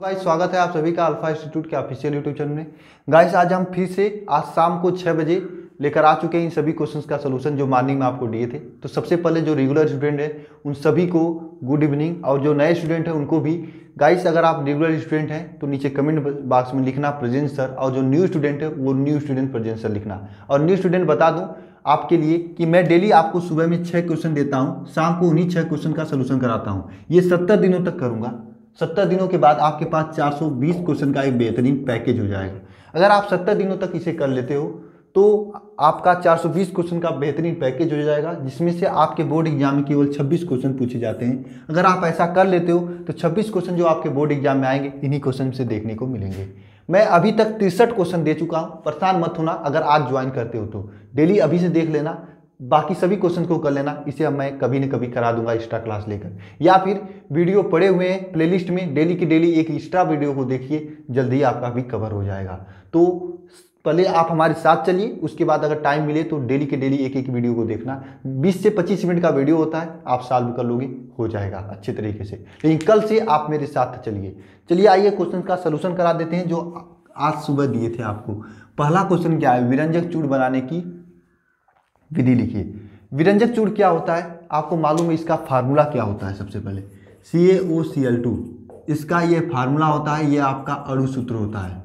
Guys स्वागत है आप सभी का अल्फा इंस्टीट्यूट के ऑफिशियल यूट्यूब चैनल में। गाइस आज हम फिर से आज शाम को 6 बजे लेकर आ चुके हैं इन सभी क्वेश्चंस का सलूशन जो मॉर्निंग में आपको दिए थे। तो सबसे पहले जो रेगुलर स्टूडेंट है उन सभी को गुड इवनिंग, और जो नए स्टूडेंट हैं उनको भी। गाइस अगर आप रेगुलर स्टूडेंट हैं तो नीचे कमेंट बॉक्स में लिखना प्रेजेंट सर, और जो न्यू स्टूडेंट है वो न्यू स्टूडेंट प्रेजेंट सर लिखना। और न्यू स्टूडेंट बता दूँ आपके लिए कि मैं डेली आपको सुबह में 6 क्वेश्चन देता हूँ, शाम को उन्हीं 6 क्वेश्चन का सलूशन कराता हूँ। ये 70 दिनों तक करूँगा। 70 दिनों के बाद आपके पास 420 क्वेश्चन का एक बेहतरीन पैकेज हो जाएगा। अगर आप 70 दिनों तक इसे कर लेते हो तो आपका 420 क्वेश्चन का बेहतरीन पैकेज हो जाएगा, जिसमें से आपके बोर्ड एग्जाम में केवल 26 क्वेश्चन पूछे जाते हैं। अगर आप ऐसा कर लेते हो तो 26 क्वेश्चन जो आपके बोर्ड एग्जाम में आएंगे इन्हीं क्वेश्चन से देखने को मिलेंगे। मैं अभी तक 63 क्वेश्चन दे चुका हूँ, परेशान मत होना। अगर आज ज्वाइन करते हो तो डेली अभी से देख लेना, बाकी सभी क्वेश्चन को कर लेना। इसे अब मैं कभी न कभी करा दूंगा एक्स्ट्रा क्लास लेकर, या फिर वीडियो पड़े हुए हैं प्लेलिस्ट में, डेली की डेली एक एक्स्ट्रा वीडियो को देखिए, जल्दी आपका भी कवर हो जाएगा। तो पहले आप हमारे साथ चलिए, उसके बाद अगर टाइम मिले तो डेली के डेली एक एक वीडियो को देखना। 20 से 25 मिनट का वीडियो होता है, आप सॉल्व कर लोगे, हो जाएगा अच्छे तरीके से। लेकिन कल से आप मेरे साथ चलिए आइए क्वेश्चन का सलूशन करा देते हैं जो आज सुबह दिए थे आपको। पहला क्वेश्चन क्या है, विरंजक चूड़ बनाने की विधि लिखिए। विरंजक चूड़ क्या होता है आपको मालूम है, इसका फार्मूला क्या होता है। सबसे पहले CaOCl2, इसका ये फार्मूला होता है, ये आपका अणु सूत्र होता है।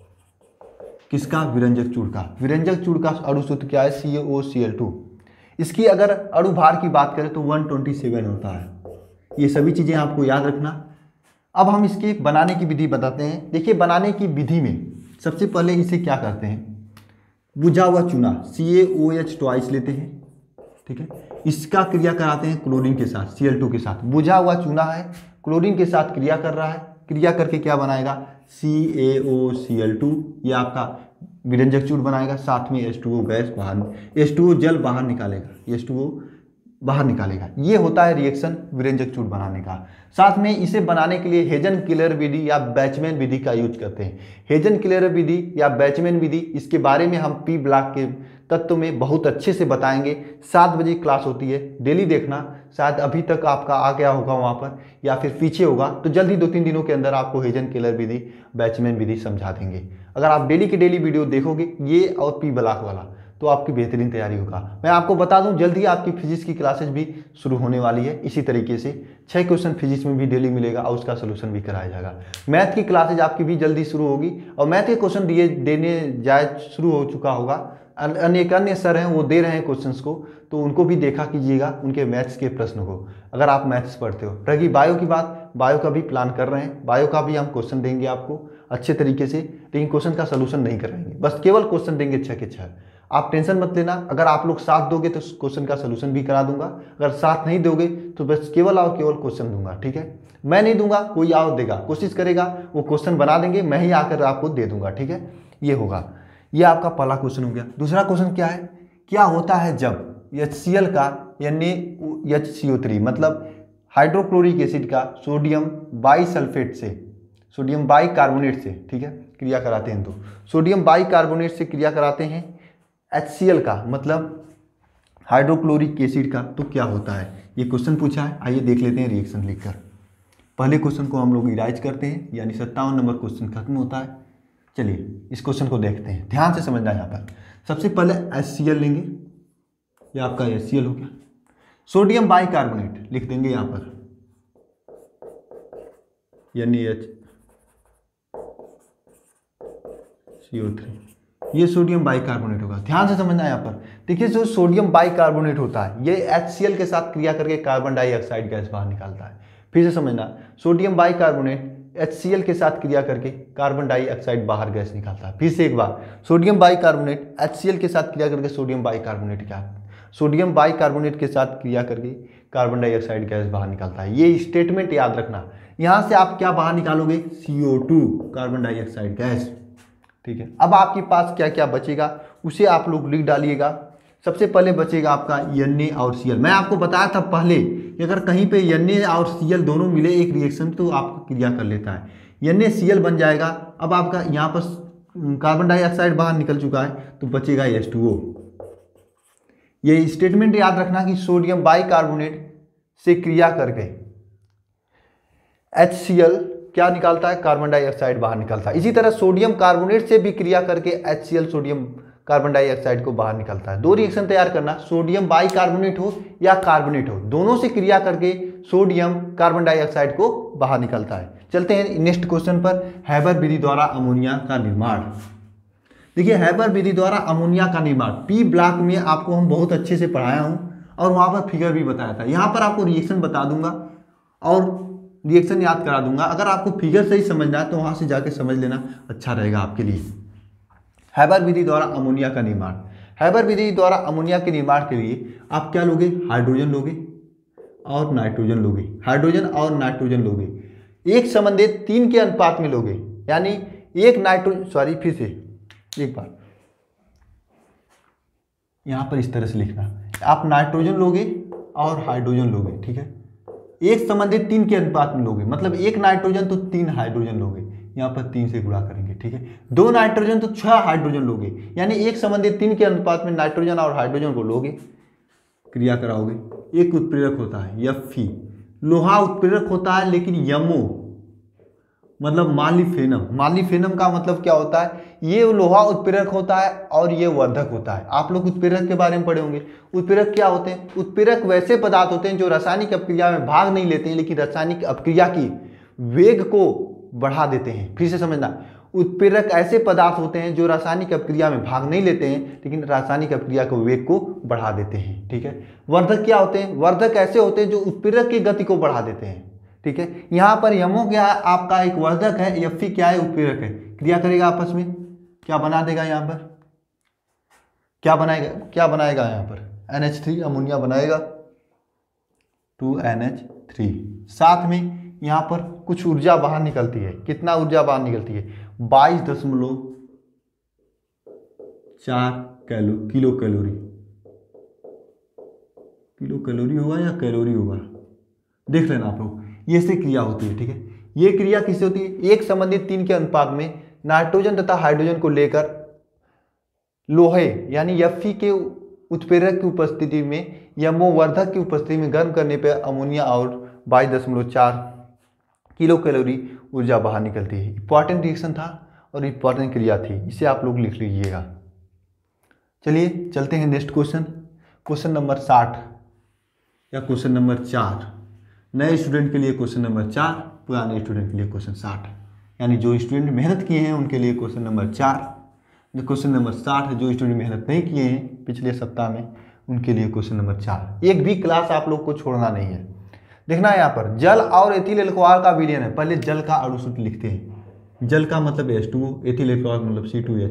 किसका? विरंजक चूड़ का। विरंजक चूड़ का अणु सूत्र क्या है? CaOCl2। इसकी अगर अणु भार की बात करें तो 127 होता है। ये सभी चीज़ें आपको याद रखना। अब हम इसके बनाने की विधि बताते हैं। देखिए बनाने की विधि में सबसे पहले इसे क्या करते हैं, बुझा हुआ चूना CaOH ट्वाइस लेते हैं, ठीक है। इसका क्रिया कराते हैं क्लोरीन के साथ, Cl2 के साथ। बुझा हुआ चूना है, क्लोरीन के साथ क्रिया कर रहा है, क्रिया करके क्या बनाएगा? CaOCl2। ये आपका विरंजक चूड़ बनाएगा, साथ में H2O गैस बाहर, H2O जल बाहर निकालेगा, H2O बाहर निकालेगा। ये होता है रिएक्शन विरंजक चूड़ बनाने का। साथ में इसे बनाने के लिए हेजन क्लेयर विधि या बैचमैन विधि का यूज करते हैं। हेजन क्लेयर विधि या बैचमैन विधि, इसके बारे में हम P ब्लॉक के तत्व में बहुत अच्छे से बताएंगे। 7 बजे क्लास होती है, डेली देखना। शायद अभी तक आपका आ गया होगा वहाँ पर, या फिर पीछे होगा, तो जल्दी 2-3 दिनों के अंदर आपको हेजन क्लेयर विधि, बैचमैन विधि समझा देंगे। अगर आप डेली की डेली वीडियो देखोगे ये और P ब्लॉक वाला, तो आपकी बेहतरीन तैयारी होगा। मैं आपको बता दूं जल्दी आपकी फिजिक्स की क्लासेज भी शुरू होने वाली है। इसी तरीके से 6 क्वेश्चन फिजिक्स में भी डेली मिलेगा और उसका सोल्यूशन भी कराया जाएगा। मैथ की क्लासेज आपकी भी जल्दी शुरू होगी, और मैथ के क्वेश्चन देने जाए शुरू हो चुका होगा। अनेक अन्य सर हैं वो दे रहे हैं क्वेश्चंस को, तो उनको भी देखा कीजिएगा, उनके मैथ्स के प्रश्न को, अगर आप मैथ्स पढ़ते हो। रही बायो की बात, बायो का भी प्लान कर रहे हैं, बायो का भी हम क्वेश्चन देंगे आपको अच्छे तरीके से, लेकिन क्वेश्चन का सोल्यूशन नहीं कराएंगे, बस केवल क्वेश्चन देंगे 6 के 6। आप टेंशन मत लेना, अगर आप लोग साथ दोगे तो क्वेश्चन का सोल्यूशन भी करा दूंगा, अगर साथ नहीं दोगे तो बस केवल और केवल क्वेश्चन दूंगा, ठीक है। मैं नहीं दूंगा, कोई और देगा, कोशिश करेगा, वो क्वेश्चन बना देंगे, मैं ही आकर आपको दे दूंगा, ठीक है। ये होगा, ये आपका पहला क्वेश्चन हो गया। दूसरा क्वेश्चन क्या है, क्या होता है जब HCl का NaHCO3 मतलब हाइड्रोक्लोरिक एसिड का सोडियम बाइसल्फेट से, सोडियम बाइकार्बोनेट से, ठीक है, क्रिया कराते हैं। तो सोडियम बाइकार्बोनेट से क्रिया कराते हैं HCl का मतलब हाइड्रोक्लोरिक एसिड का, तो क्या होता है? ये क्वेश्चन पूछा है, आइए देख लेते हैं रिएक्शन लिखकर। पहले क्वेश्चन को हम लोग इराइज करते हैं, यानी 57 नंबर क्वेश्चन खत्म होता है। चलिए इस क्वेश्चन को देखते हैं, ध्यान से समझना है। यहाँ पर सबसे पहले HCl लेंगे, ये आपका HCl हो गया। सोडियम बाइकार्बोनेट लिख देंगे यहाँ पर, NaHCO3, ये सोडियम बाइकार्बोनेट होगा। ध्यान से समझना है यहाँ पर। देखिए जो सोडियम बाइकार्बोनेट होता है ये HCl के साथ क्रिया करके कार्बन डाइऑक्साइड गैस बाहर निकालता है। फिर से समझना, सोडियम बाइकार्बोनेट HCl के साथ क्रिया करके कार्बन डाइऑक्साइड बाहर गैस निकालता है। फिर से एक बार, सोडियम बाइकार्बोनेट HCl के साथ क्रिया करके सोडियम बाइकार्बोनेट के साथ क्रिया करके कार्बन डाइऑक्साइड गैस बाहर निकालता है। ये स्टेटमेंट याद रखना। यहाँ से आप क्या बाहर निकालोगे? CO2 कार्बन डाइऑक्साइड गैस, ठीक है। अब आपके पास क्या क्या बचेगा उसे आप लोग लिख डालिएगा। सबसे पहले बचेगा आपका Na और Cl। मैं आपको बताया था पहले कि अगर कहीं पे Na और Cl दोनों मिले एक रिएक्शन तो आपको क्रिया कर लेता है, NaCl बन जाएगा। अब आपका यहाँ पर कार्बन डाइऑक्साइड बाहर निकल चुका है तो बचेगा H2O। ये स्टेटमेंट याद रखना कि सोडियम बाइकार्बोनेट से क्रिया करके HCl क्या निकालता है, कार्बन डाइऑक्साइड बाहर निकलता है। इसी तरह सोडियम कार्बोनेट से भी क्रिया करके HCl सोडियम कार्बन डाइऑक्साइड को बाहर निकलता है। दो रिएक्शन तैयार करना, सोडियम बाइकार्बोनेट हो या कार्बोनेट हो, दोनों से क्रिया करके सोडियम कार्बन डाइऑक्साइड को बाहर निकलता है। चलते हैं नेक्स्ट क्वेश्चन पर, हैबर विधि द्वारा अमोनिया का निर्माण। देखिए हैबर विधि द्वारा अमोनिया का निर्माण पी ब्लॉक में आपको हम बहुत अच्छे से पढ़ाया हूँ और वहाँ पर फिगर भी बताया था। यहाँ पर आपको रिएक्शन बता दूंगा और रिएक्शन याद करा दूंगा। अगर आपको फिगर सही समझना है तो वहाँ से जाके समझ लेना, अच्छा रहेगा आपके लिए। हैबर विधि द्वारा अमोनिया का निर्माण, हैबर विधि द्वारा अमोनिया के निर्माण के लिए आप क्या लोगे, हाइड्रोजन लोगे और नाइट्रोजन लोगे, हाइड्रोजन और नाइट्रोजन लोगे, एक संबंधित 3 के अनुपात में लोगे, यानी एक नाइट्रोजन, सॉरी फिर से एक बार यहाँ पर इस तरह से लिखना, आप नाइट्रोजन लोगे और हाइड्रोजन लोगे, ठीक है, एक संबंधित 3 के अनुपात में लोगे, मतलब एक नाइट्रोजन तो 3 हाइड्रोजन लोगे, यहाँ पर 3 से गुणा करेंगे, ठीक है, 2 नाइट्रोजन तो 6 हाइड्रोजन लोगे, यानी एक संबंधित 3 के अनुपात में नाइट्रोजन और हाइड्रोजन को लोगे, क्रिया कराओगे। एक उत्प्रेरक होता है Fe, लोहा उत्प्रेरक होता है, लेकिन यमो मतलब मालिफेनम, मालिफेनम का मतलब क्या होता है, ये लोहा उत्प्रेरक होता है और ये वर्धक होता है। आप लोग उत्प्रेरक के बारे में पढ़े होंगे। उत्प्रेरक क्या होते हैं, उत्प्रेरक वैसे पदार्थ होते हैं जो रासायनिक अपक्रिया में भाग नहीं लेते हैं, लेकिन रासायनिक अपक्रिया की वेग को बढ़ा देते हैं। फिर से समझना, उत्प्रेरक ऐसे पदार्थ होते हैं जो रासायनिक अपक्रिया में भाग नहीं लेते हैं, लेकिन रासायनिक अपक्रिया के वेग को बढ़ा देते हैं, ठीक है। वर्धक क्या होते हैं, वर्धक ऐसे होते हैं जो उत्प्रेरक की गति को बढ़ा देते हैं, ठीक है। यहाँ पर यमो क्या है, आपका एक वर्धक है, Fe क्या है, उत्प्रेरक है, क्रिया करेगा आपस में, क्या बना देगा, यहाँ पर क्या बनाएगा, क्या बनाएगा, यहाँ पर NH3 अमोनिया बनाएगा, 2NH3। साथ में यहाँ पर कुछ ऊर्जा बाहर निकलती है, कितना ऊर्जा बाहर निकलती है, 22.4 किलो कैलोरी, किलो कैलोरी होगा या कैलोरी होगा, देख लेना आप लोग। ये से क्रिया होती है, ठीक है। ये क्रिया किससे होती है, एक संबंधित 3 के अनुपात में नाइट्रोजन तथा हाइड्रोजन को लेकर लोहे यानी Fe के उत्प्रेरक की उपस्थिति में यमोवर्धक की उपस्थिति में गर्म करने पर अमोनिया और 22.4 किलो कैलोरी ऊर्जा बाहर निकलती है। इंपॉर्टेंट रिएक्शन था और इंपॉर्टेंट क्रिया थी, इसे आप लोग लिख लीजिएगा। चलिए चलते हैं नेक्स्ट क्वेश्चन, क्वेश्चन नंबर 60 या क्वेश्चन नंबर 4। नए स्टूडेंट के लिए क्वेश्चन नंबर 4, पुराने स्टूडेंट के लिए क्वेश्चन 60, यानी जो स्टूडेंट मेहनत किए हैं उनके लिए क्वेश्चन नंबर 4, जो क्वेश्चन नंबर 60 है, जो स्टूडेंट मेहनत नहीं किए हैं पिछले सप्ताह में उनके लिए क्वेश्चन नंबर 4। एक भी क्लास आप लोग को छोड़ना नहीं है। देखना है यहाँ पर, जल और एथिल अल्कोहल का विलयन है। पहले जल का अणु सूत्र लिखते हैं, जल का मतलब H2O, एथिल अल्कोहल मतलब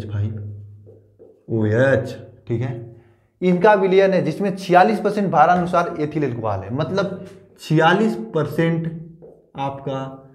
C2H5OH, ठीक है। इनका विलयन है जिसमें 46% भारानुसार एथिल अल्कोहल है, मतलब 46% आपका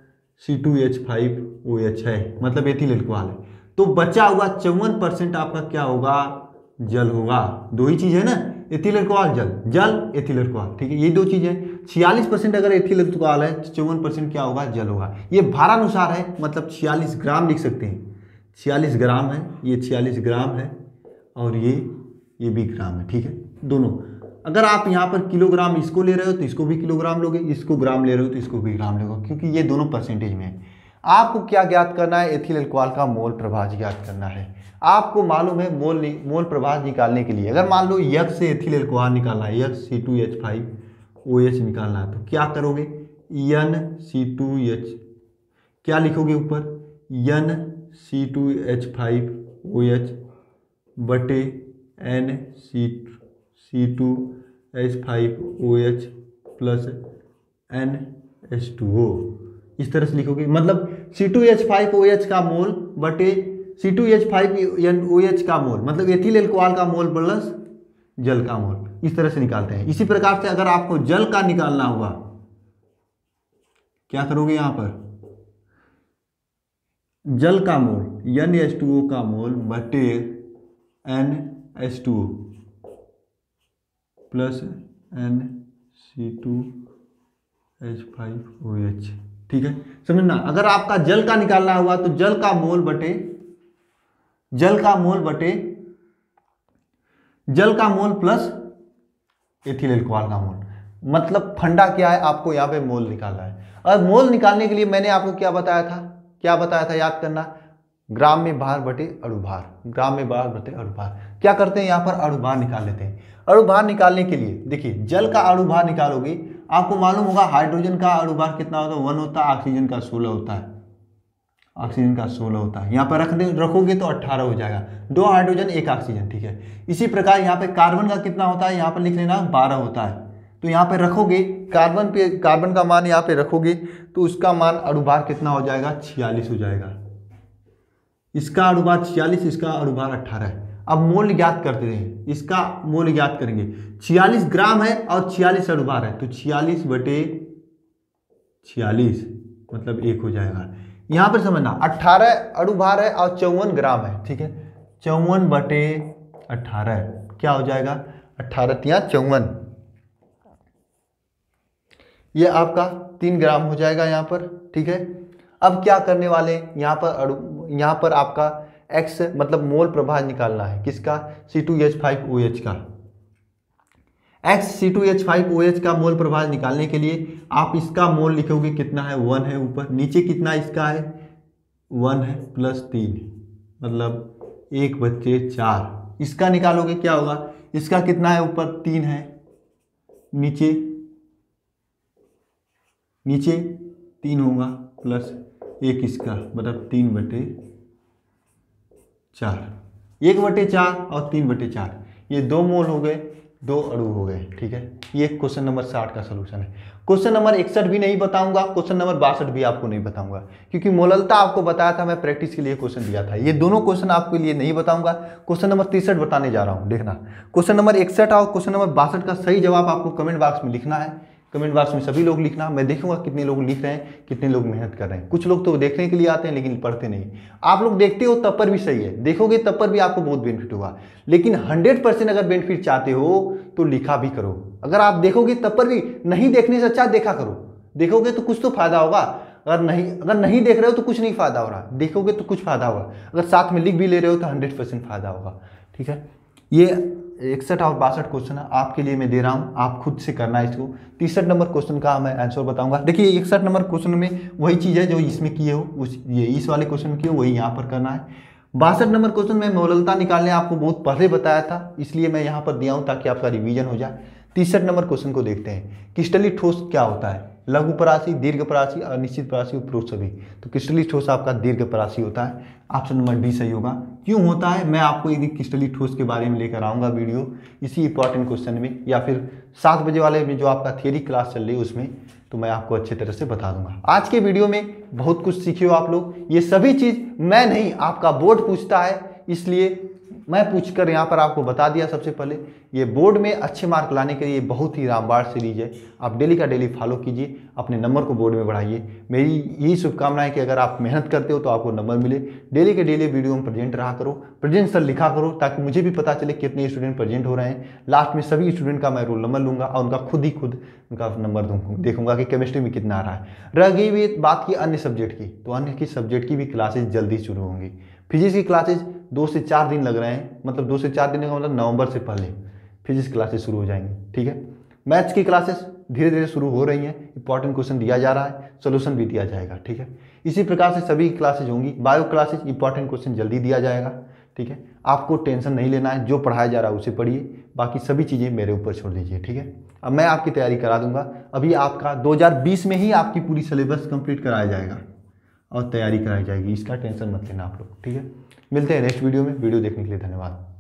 C2H5OH है, मतलब एथिल अल्कोहल है। तो बचा हुआ 54% आपका क्या होगा, जल होगा। दो ही चीज है ना, एथिल अल्कोहल जल, जल एथिल अल्कोहल, ठीक है, ये दो चीजें। 46% अगर एथिल अल्कोहल है तो 54% क्या होगा, जल होगा। ये भारानुसार है, मतलब 46 ग्राम लिख सकते हैं, 46 ग्राम है, ये 46 ग्राम है और ये भी ग्राम है, ठीक है, दोनों। अगर आप यहाँ पर किलोग्राम इसको ले रहे हो तो इसको भी किलोग्राम लोगे, इसको ग्राम ले रहे हो तो इसको भी ग्राम लोगे, क्योंकि ये दोनों परसेंटेज में है। आपको क्या ज्ञात करना है, एथिल अल्कोहल का मोल प्रभाव ज्ञात करना है। आपको मालूम है मोल प्रभाव निकालने के लिए, अगर मान लो यक से एथिल अल्कोहल निकालना है, यक C2H5OH निकालना है, तो क्या करोगे, NC2H क्या लिखोगे ऊपर, NC2H5OH बटे NC2H5OH प्लस NH2O, इस तरह से लिखोगे। मतलब C2H5OH का मोल बटे C2H5OH का मोल, मतलब एथिल अल्कोहल का मोल प्लस जल का मोल, इस तरह से निकालते हैं। इसी प्रकार से अगर आपको जल का निकालना होगा, क्या करोगे, यहां पर जल का मोल NH2O का मोल बटे NH2O प्लस NC2H5OH, ठीक है, समझना। अगर आपका जल का निकालना हुआ तो जल का मोल बटे जल का मोल प्लस एथिल अल्कोहल का मोल, मतलब फंडा क्या है, आपको यहाँ पे मोल निकालना है। और मोल निकालने के लिए मैंने आपको क्या बताया था, याद करना, ग्राम में भार बटे अणुभार, ग्राम में भार बटे अणुभार। क्या करते हैं यहाँ पर, अणुभार निकाल लेते हैं। अणुभार निकालने के लिए देखिए, जल का अणुभार निकालोगे, आपको मालूम होगा हाइड्रोजन का अणुभार कितना होता है, 1 होता है, ऑक्सीजन का 16 होता है, ऑक्सीजन का 16 होता है। यहाँ पर रखोगे तो 18 हो जाएगा, 2 हाइड्रोजन 1 ऑक्सीजन, ठीक है। इसी प्रकार यहाँ पे कार्बन का कितना होता है, यहाँ पर लिख लेना 12 होता है। तो यहाँ पे रखोगे कार्बन का मान यहाँ पे रखोगे तो उसका मान अणुभार कितना हो जाएगा, 46 हो जाएगा। इसका अणुभार 46, इसका अणुभार 18 है। अब मोल ज्ञात करते हैं, इसका मोल ज्ञात करेंगे। 46 ग्राम है और 46 अणुभार है, तो 46 बटे 46 मतलब 1 हो जाएगा। यहाँ पर समझना 18 अणुभार है और 54 ग्राम है, ठीक है। 54 बटे 18 क्या हो जाएगा, 18 तिया 54, ये आपका 3 ग्राम हो जाएगा यहाँ पर, ठीक है। अब क्या करने वाले, यहाँ पर आपका x मतलब मोल प्रभार निकालना है, किसका, C2H5OH का। C2H5OH का मोल प्रभार निकालने के लिए आप इसका मोल लिखोगे, कितना है, 1 है ऊपर, नीचे कितना इसका है, 1 है प्लस 3 मतलब 1/4। इसका निकालोगे क्या होगा, इसका कितना है, ऊपर 3 है, नीचे 3 होगा प्लस 1 इसका, मतलब 3/4, 1/4 और 3/4, ये 2 मोल हो गए, 2 अणु हो गए, ठीक है। ये क्वेश्चन नंबर 60 का सलूशन है। क्वेश्चन नंबर 61 भी नहीं बताऊंगा, क्वेश्चन नंबर 62 भी आपको नहीं बताऊंगा, क्योंकि मोललता आपको बताया था, मैं प्रैक्टिस के लिए क्वेश्चन दिया था। ये दोनों क्वेश्चन आपके लिए नहीं बताऊंगा। क्वेश्चन नंबर 63 बताने जा रहा हूँ, देखना। क्वेश्चन नंबर 61 और क्वेश्चन नंबर 62 का सही जवाब आपको कमेंट बॉक्स में लिखना है। कमेंट बॉक्स में सभी लोग लिखना, मैं देखूंगा कितने लोग लिख रहे हैं, कितने लोग मेहनत कर रहे हैं। कुछ लोग तो देखने के लिए आते हैं लेकिन पढ़ते नहीं। आप लोग देखते हो तब पर भी सही है, देखोगे तब पर भी आपको बहुत बेनिफिट होगा, लेकिन 100% अगर बेनिफिट चाहते हो तो लिखा भी करो। अगर आप देखोगे तब पर भी, नहीं देखने से अच्छा देखा करो, देखोगे तो कुछ तो फायदा होगा। अगर नहीं देख रहे हो तो कुछ नहीं फायदा हो रहा, देखोगे तो कुछ फायदा होगा। अगर साथ में लिख भी ले रहे हो तो 100% फायदा होगा, ठीक है। ये 61 और 62 क्वेश्चन आपके लिए मैं दे रहा हूं, आप खुद से करना है इसको। 63 नंबर क्वेश्चन का मैं आंसर बताऊंगा। देखिए 61 नंबर क्वेश्चन में वही चीज़ है जो इसमें किए हो, इस वाले क्वेश्चन में किए हो, वही यहाँ पर करना है। 62 नंबर क्वेश्चन में मोललता निकालने आपको बहुत पहले बताया था, इसलिए मैं यहाँ पर दिया हूँ ताकि आपका रिवीजन हो जाए। 63 नंबर क्वेश्चन को देखते हैं। क्रिस्टलीय ठोस क्या होता है, लघु परासी, दीर्घ परासी, अनिश्चित परासी, उपरोक्त सभी। तो क्रिस्टलीय ठोस आपका दीर्घ परासी होता है, ऑप्शन नंबर डी सही होगा। क्यों होता है, मैं आपको एक क्रिस्टलीय ठोस के बारे में लेकर आऊँगा वीडियो इसी इंपॉर्टेंट क्वेश्चन में, या फिर 7 बजे वाले में जो आपका थियरी क्लास चल रही है उसमें, तो मैं आपको अच्छे तरह से बता दूंगा। आज के वीडियो में बहुत कुछ सीखे हो आप लोग। ये सभी चीज़ मैं नहीं, आपका बोर्ड पूछता है, इसलिए मैं पूछकर यहाँ पर आपको बता दिया। सबसे पहले ये बोर्ड में अच्छे मार्क लाने के लिए बहुत ही रामबाण सीरीज है, आप डेली का डेली फॉलो कीजिए, अपने नंबर को बोर्ड में बढ़ाइए। मेरी यही शुभकामनाएं कि अगर आप मेहनत करते हो तो आपको नंबर मिले। डेली के डेली वीडियो में प्रेजेंट रहा करो, प्रेजेंट सर लिखा करो, ताकि मुझे भी पता चले कितने स्टूडेंट प्रेजेंट हो रहे हैं। लास्ट में सभी स्टूडेंट का मैं रोल नंबर लूँगा और उनका खुद उनका नंबर देखूंगा कि केमिस्ट्री में कितना आ रहा है। रह गई बात की अन्य सब्जेक्ट की, तो अन्य की सब्जेक्ट की भी क्लासेज जल्दी शुरू होंगी। फिजिक्स की क्लासेज 2 से 4 दिन लग रहे हैं, मतलब 2 से 4 दिन का मतलब नवंबर से पहले फिजिक्स क्लासेस शुरू हो जाएंगी, ठीक है। मैथ्स की क्लासेस धीरे धीरे शुरू हो रही हैं, इंपॉर्टेंट क्वेश्चन दिया जा रहा है, सोल्यूशन भी दिया जाएगा, ठीक है। इसी प्रकार से सभी क्लासेज होंगी। बायो क्लासेज इंपॉर्टेंट क्वेश्चन जल्दी दिया जाएगा, ठीक है। आपको टेंशन नहीं लेना है, जो पढ़ाया जा रहा है उसे पढ़िए, बाकी सभी चीज़ें मेरे ऊपर छोड़ दीजिए, ठीक है। अब मैं आपकी तैयारी करा दूंगा। अभी आपका 2020 में ही आपकी पूरी सिलेबस कंप्लीट कराया जाएगा और तैयारी कराई जाएगी, इसका टेंशन मत लेना आप लोग, ठीक है। मिलते हैं नेक्स्ट वीडियो में। वीडियो देखने के लिए धन्यवाद।